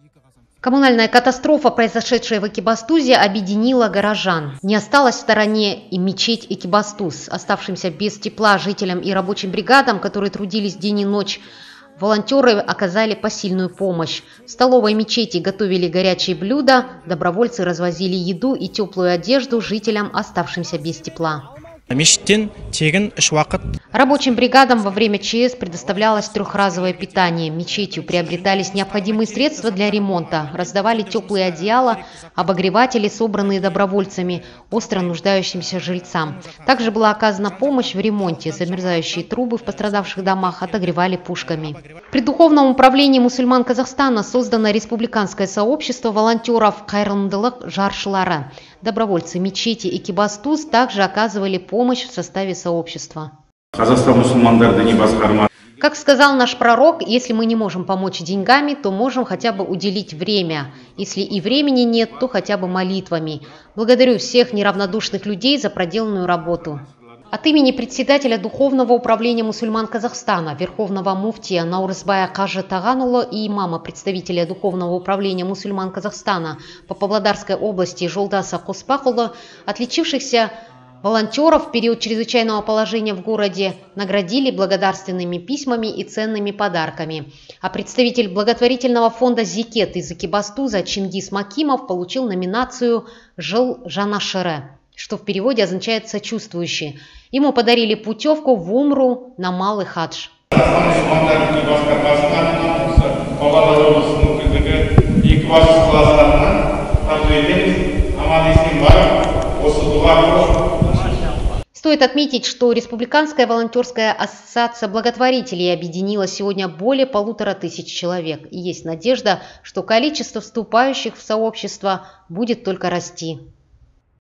Коммунальная катастрофа, произошедшая в Экибастузе, объединила горожан. Не осталась в стороне и мечеть Экибастуз. Оставшимся без тепла жителям и рабочим бригадам, которые трудились день и ночь, волонтеры оказали посильную помощь. В столовой мечети готовили горячие блюда, добровольцы развозили еду и теплую одежду жителям, оставшимся без тепла. Рабочим бригадам во время ЧС предоставлялось трехразовое питание. Мечетью приобретались необходимые средства для ремонта, раздавали теплые одеяла, обогреватели, собранные добровольцами, остро нуждающимся жильцам. Также была оказана помощь в ремонте. Замерзающие трубы в пострадавших домах отогревали пушками. При Духовном управлении мусульман Казахстана создано республиканское сообщество волонтеров «Кайрымдылык жаршылары». Добровольцы мечети Экибастуз также оказывали помощь в составе сообщества. Как сказал наш пророк, если мы не можем помочь деньгами, то можем хотя бы уделить время. Если и времени нет, то хотя бы молитвами. Благодарю всех неравнодушных людей за проделанную работу. От имени председателя Духовного управления мусульман Казахстана, верховного муфтия Наурызбая Кажы Таганула и имама представителя Духовного управления мусульман Казахстана по Павлодарской области Жолдаса Коспахула, отличившихся волонтеров в период чрезвычайного положения в городе наградили благодарственными письмами и ценными подарками. А представитель благотворительного фонда «Зикет» из Экибастуза Чингис Макимов получил номинацию «Жыл Жанашере», что в переводе означает «сочувствующий». Ему подарили путевку в Умру на Малый хадж. Стоит отметить, что Республиканская волонтерская ассоциация благотворителей объединила сегодня более 1500 человек. И есть надежда, что количество вступающих в сообщество будет только расти.